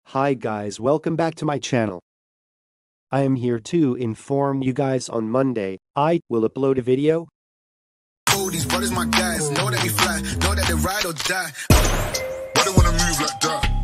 Hi guys, welcome back to my channel. I am here to inform you guys on Monday. I will upload a video. Oh, these brothers my guys, know that we fly, know that they ride or die. Why they wanna move like that?